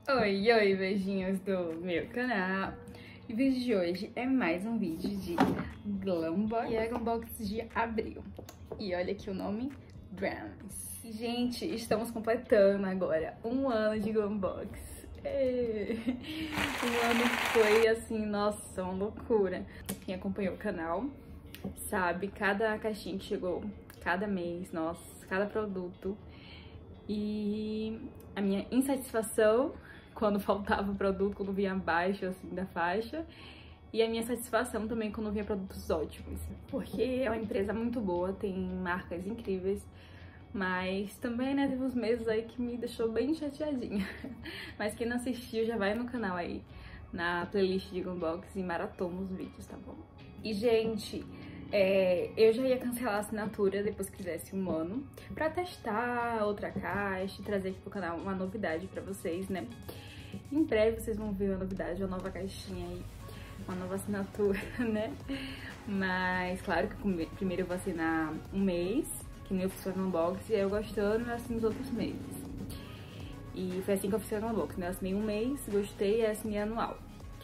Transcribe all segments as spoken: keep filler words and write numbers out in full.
Oi, oi, beijinhos do meu canal. E o vídeo de hoje é mais um vídeo de Glambox. E é Glambox de abril. E olha aqui o nome, Brands. Gente, estamos completando agora um ano de Glambox. É. Um ano que foi assim, nossa, uma loucura. Quem acompanhou o canal sabe, cada caixinha que chegou, cada mês, nossa, cada produto. E a minha insatisfação quando faltava produto, quando vinha abaixo assim da faixa. E a minha satisfação também quando vinha produtos ótimos. Porque é uma empresa muito boa, tem marcas incríveis. Mas também, né, teve uns meses aí que me deixou bem chateadinha. Mas quem não assistiu já vai no canal aí, na playlist de Glambox e maratona os vídeos, tá bom? E, gente, é, eu já ia cancelar a assinatura depois que fizesse um ano, pra testar outra caixa e trazer aqui pro canal uma novidade pra vocês, né? Em breve vocês vão ver uma novidade, uma nova caixinha aí, uma nova assinatura, né? Mas, claro que primeiro eu vou assinar um mês, que nem eu fiz o Glambox, e aí eu gostando, eu assino os outros meses. E foi assim que eu fiz o Glambox, né? Eu assinei um mês, gostei e assinei anual.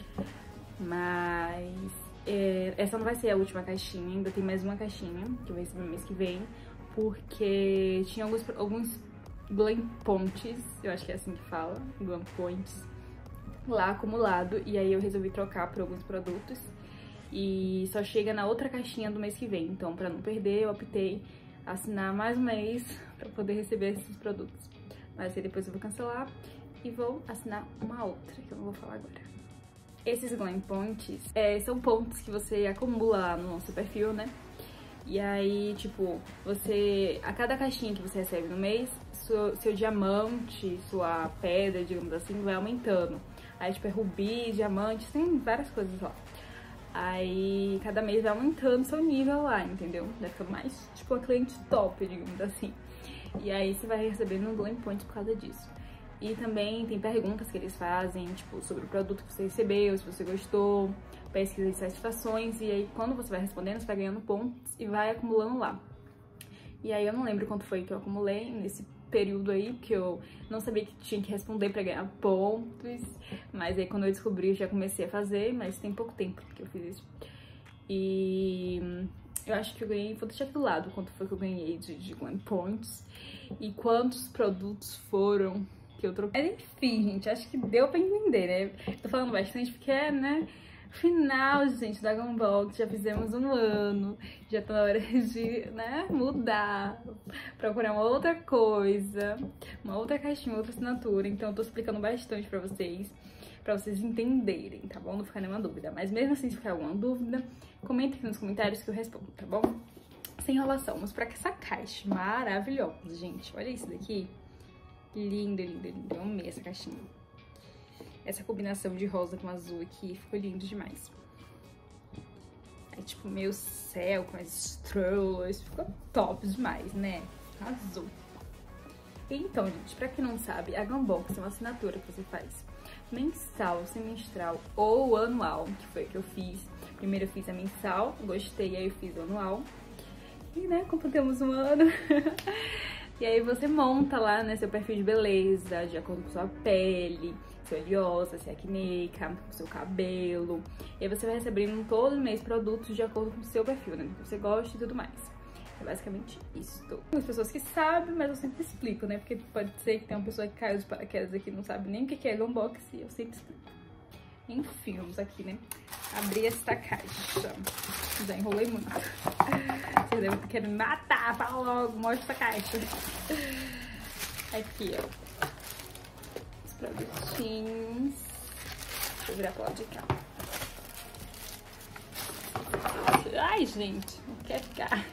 Mas é, essa não vai ser a última caixinha, ainda tem mais uma caixinha, que eu vou receber no mês que vem, porque tinha alguns, alguns Glam Points, eu acho que é assim que fala, Glam Points, lá acumulado, e aí eu resolvi trocar por alguns produtos, e só chega na outra caixinha do mês que vem, então pra não perder, eu optei assinar mais um mês pra poder receber esses produtos. Mas aí depois eu vou cancelar e vou assinar uma outra, que eu não vou falar agora. Esses Glam Points é, são pontos que você acumula lá no seu perfil, né? E aí, tipo, você, a cada caixinha que você recebe no mês, seu, seu diamante, sua pedra, digamos assim, vai aumentando. Aí, tipo, é rubi, diamantes, tem várias coisas lá. Aí, cada mês vai aumentando seu nível lá, entendeu? Vai ficando mais, tipo, a cliente top, digamos assim. E aí, você vai recebendo um Glam Point por causa disso. E também tem perguntas que eles fazem, tipo, sobre o produto que você recebeu, se você gostou, pesquisa de satisfações. E aí, quando você vai respondendo, você vai ganhando pontos e vai acumulando lá. E aí, eu não lembro quanto foi que eu acumulei nesse período aí, porque eu não sabia que tinha que responder pra ganhar pontos, mas aí quando eu descobri eu já comecei a fazer, mas tem pouco tempo que eu fiz isso. E eu acho que eu ganhei, vou deixar aqui do lado quanto foi que eu ganhei de, de Glam Points e quantos produtos foram que eu troquei. Mas enfim, gente, acho que deu pra entender, né? Tô falando bastante porque é, né, final, gente, da Glambox, já fizemos um ano, já tá na hora de, né, mudar, procurar uma outra coisa, uma outra caixinha, outra assinatura, então eu tô explicando bastante pra vocês, pra vocês entenderem, tá bom? Não ficar nenhuma dúvida, mas mesmo assim, se ficar alguma dúvida, comenta aqui nos comentários que eu respondo, tá bom? Sem enrolação, vamos pra essa caixa maravilhosa, gente, olha isso daqui, lindo, lindo, lindo, eu amei essa caixinha. Essa combinação de rosa com azul aqui ficou lindo demais. Aí, tipo, meio céu com as estrelas. Ficou top demais, né? Azul. Então, gente, pra quem não sabe, a Glambox é uma assinatura que você faz mensal, semestral ou anual, que foi o que eu fiz. Primeiro eu fiz a mensal, gostei, aí eu fiz o anual. E, né, completamos um ano. E aí você monta lá, né, seu perfil de beleza, de acordo com sua pele, se é oleosa, se é acneica, com seu cabelo. E aí você vai recebendo todo mês produtos de acordo com o seu perfil, né, que você gosta e tudo mais. É basicamente isso. Tem as pessoas que sabem, mas eu sempre explico, né, porque pode ser que tenha uma pessoa que caiu de paraquedas aqui e não sabe nem o que é Glambox e eu sempre explico. Enfim, vamos aqui, né, abrir essa caixa. Já enrolei muito. Vocês devem querer me matar, fala logo, mostra essa caixa. Aqui, ó. Os produtinhos. Deixa eu virar pro lado de cá. Ai, gente, não quer ficar.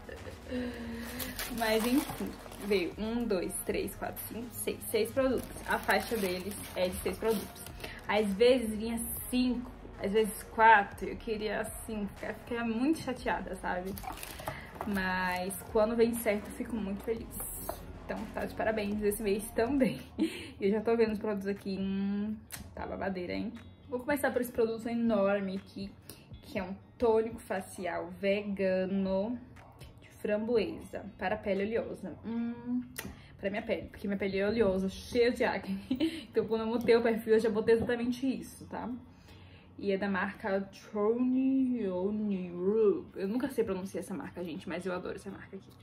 Mas enfim, veio um, dois, três, quatro, cinco, seis. Seis produtos. A faixa deles é de seis produtos. Às vezes vinha cinco, às vezes quatro. Eu queria assim, ficar, ficar muito chateada, sabe? Mas quando vem certo, eu fico muito feliz. Então, tá de parabéns esse mês também. E eu já tô vendo os produtos aqui. Hum, tá babadeira, hein? Vou começar por esse produto enorme aqui, que é um tônico facial vegano de framboesa para pele oleosa. Hum, pra minha pele, porque minha pele é oleosa, cheia de acne. Então quando eu montei o perfil, eu já botei exatamente isso, tá? E é da marca Trony Onirub. Eu nunca sei pronunciar essa marca, gente, mas eu adoro essa marca aqui.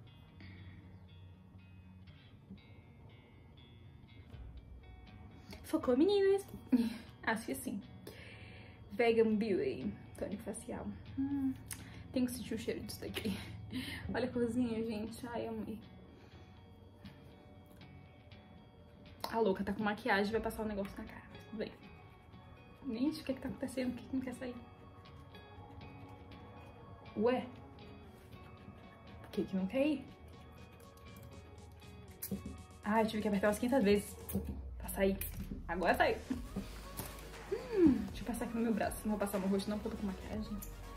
Focou, meninas? Acho que sim. Vegan Beauty, tônico facial. Hum, tenho que sentir o cheiro disso daqui. Olha a corzinha, gente. Ai, amei. A louca tá com maquiagem e vai passar um negócio na cara. Tudo bem. Gente, o que que tá acontecendo? O que que não quer sair? Ué? O que que não quer ir? Ai, tive que apertar umas quinhentas vezes pra sair. Agora saiu. Hum, deixa eu passar aqui no meu braço. Não vou passar no rosto não, porque eu tô com maquiagem.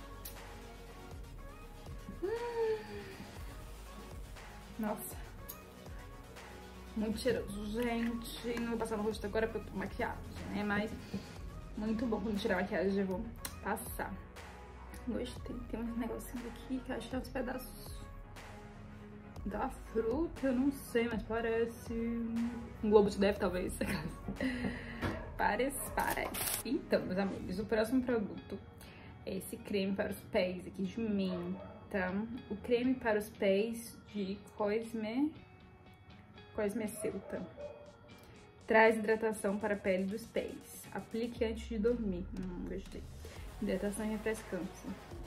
Hum. Nossa. Muito cheiroso, gente. Não vou passar no rosto agora porque eu tô com maquiagem, né? Mas muito bom. Quando tirar a maquiagem eu vou passar. Gostei. Tem uns negocinhos aqui que eu acho que é uns pedaços da fruta. Eu não sei, mas parece um globo de neve, talvez. Parece, parece. Então, meus amigos, o próximo produto é esse creme para os pés aqui de menta. O creme para os pés de Cosme... Cosmeceuta. Traz hidratação para a pele dos pés. Aplique antes de dormir. Hum, gostei. Hidratação e refrescância.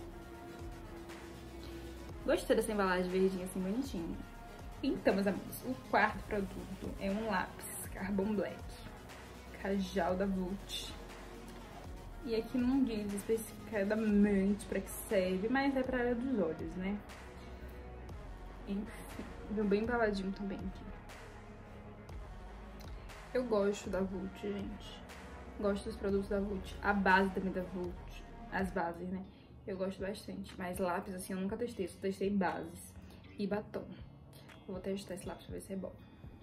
Gostei dessa embalagem verdinha assim, bonitinha. Então, meus amigos, o quarto produto é um lápis Carbon Black. Cajal da Vult. E aqui não diz especificadamente para que serve, mas é para a área dos olhos, né? Enfim, veio bem embaladinho também aqui. Eu gosto da Vult, gente. Gosto dos produtos da Vult. A base também da Vult. As bases, né? Eu gosto bastante. Mas lápis, assim, eu nunca testei. Só testei bases e batom. Eu vou testar esse lápis pra ver se é bom.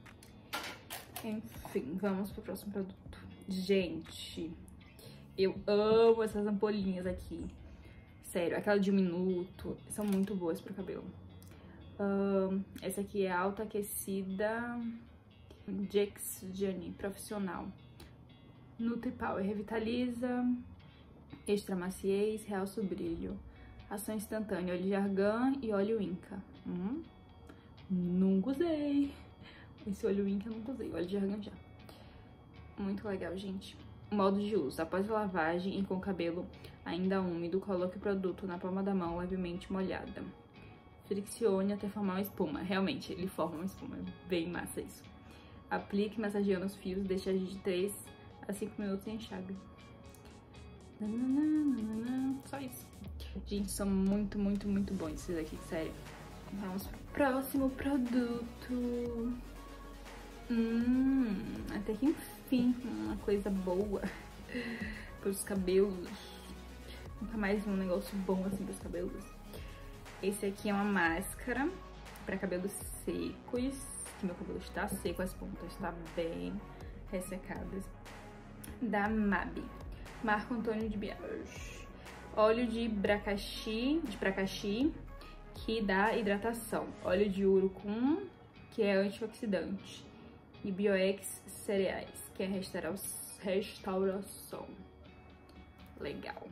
Enfim, vamos pro próximo produto. Gente, eu amo essas ampolinhas aqui. Sério, aquela de um minuto. São muito boas pro cabelo. Um, essa aqui é alta aquecida... Jex Journey Profissional. Nutri Power revitaliza, extra maciez, realça o brilho. Ação instantânea, óleo de argan e óleo Inca. Hum, nunca usei. Esse óleo Inca eu nunca usei, óleo de argan já. Muito legal, gente. Modo de uso. Após a lavagem e com o cabelo ainda úmido, coloque o produto na palma da mão levemente molhada. Friccione até formar uma espuma. Realmente, ele forma uma espuma. É bem massa isso. Aplique massageando os fios, deixe agir de três a cinco minutos e enxague. Só isso. Gente, são muito, muito, muito bons esses aqui, sério. Vamos pro próximo produto. Hum, até que enfim, uma coisa boa pros cabelos. Nunca mais vi um negócio bom assim pros cabelos. Esse aqui é uma máscara para cabelos secos. Meu cabelo está seco, as pontas estão bem ressecadas. Da Mabi, Marco Antônio de Biagio. Óleo de bracaxi, de bracaxi, que dá hidratação. Óleo de urucum, que é antioxidante. E Bioex cereais, que é restaura restauração. Legal.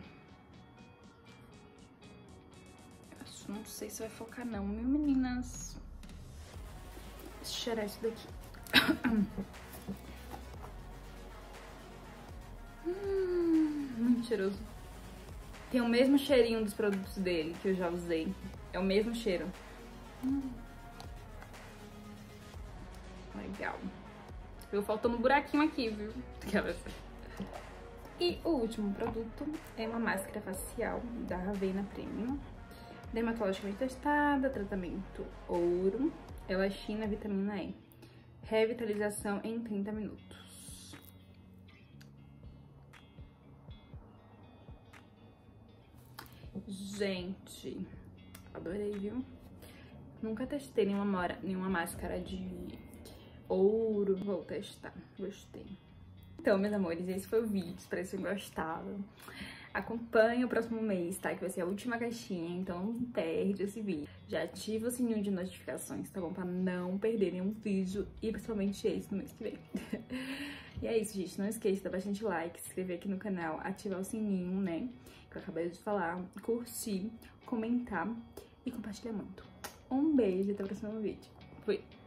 Eu não sei se vai focar não, meu meninas. Deixa eu cheirar isso daqui. hum, muito cheiroso. Tem o mesmo cheirinho dos produtos dele que eu já usei. É o mesmo cheiro. Hum. Legal. Eu faltando um buraquinho aqui, viu? E o último produto é uma máscara facial da Ravena Premium. Dermatologicamente testada, tratamento ouro. Elastina, vitamina E. Revitalização em trinta minutos. Gente, adorei, viu? Nunca testei nenhuma, mora, nenhuma máscara de ouro. Vou testar, gostei. Então, meus amores, esse foi o vídeo. Espero que vocês tenham gostado. Acompanhe o próximo mês, tá? Que vai ser a última caixinha, então não perde esse vídeo. Já ativa o sininho de notificações, tá bom? Pra não perder nenhum vídeo e principalmente esse no mês que vem. E é isso, gente. Não esqueça de dar bastante like, se inscrever aqui no canal, ativar o sininho, né? Que eu acabei de falar, curtir, comentar e compartilhar muito. Um beijo e até o próximo vídeo. Fui!